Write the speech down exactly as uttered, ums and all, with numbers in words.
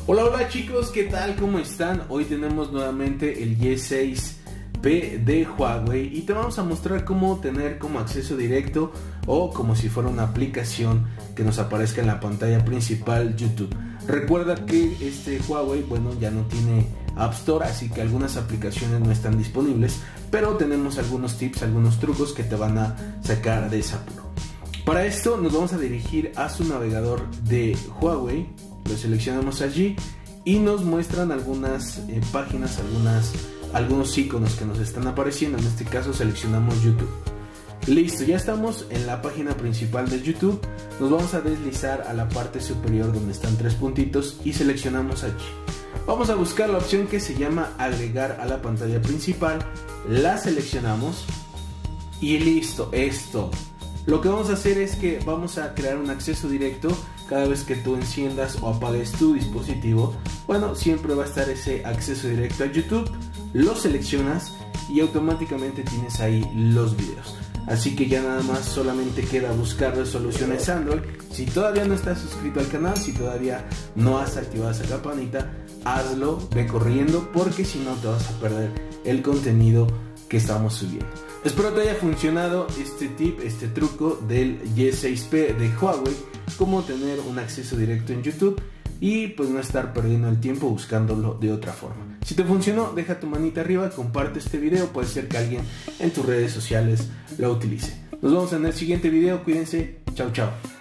Hola, hola chicos, ¿qué tal? ¿Cómo están? Hoy tenemos nuevamente el Y seis P de Huawei y te vamos a mostrar cómo tener como acceso directo o como si fuera una aplicación que nos aparezca en la pantalla principal YouTube. Recuerda que este Huawei, bueno, ya no tiene App Store, así que algunas aplicaciones no están disponibles, pero tenemos algunos tips, algunos trucos que te van a sacar de ese apuro. Para esto nos vamos a dirigir a su navegador de Huawei, lo seleccionamos allí y nos muestran algunas eh, páginas, algunas, algunos iconos que nos están apareciendo. En este caso seleccionamos YouTube. Listo, ya estamos en la página principal de YouTube. Nos vamos a deslizar a la parte superior donde están tres puntitos y seleccionamos allí. Vamos a buscar la opción que se llama agregar a la pantalla principal. La seleccionamos y listo, esto. Lo que vamos a hacer es que vamos a crear un acceso directo cada vez que tú enciendas o apagues tu dispositivo. Bueno, siempre va a estar ese acceso directo a YouTube. Lo seleccionas y automáticamente tienes ahí los videos. Así que ya nada más solamente queda buscar resoluciones Android. Si todavía no estás suscrito al canal, si todavía no has activado esa campanita, hazlo, ve corriendo, porque si no te vas a perder el contenido que estamos subiendo. Espero te haya funcionado este tip, este truco del Y seis P de Huawei, cómo tener un acceso directo en YouTube y pues no estar perdiendo el tiempo buscándolo de otra forma. Si te funcionó, deja tu manita arriba, comparte este video, puede ser que alguien en tus redes sociales lo utilice. Nos vemos en el siguiente video, cuídense, chao chao.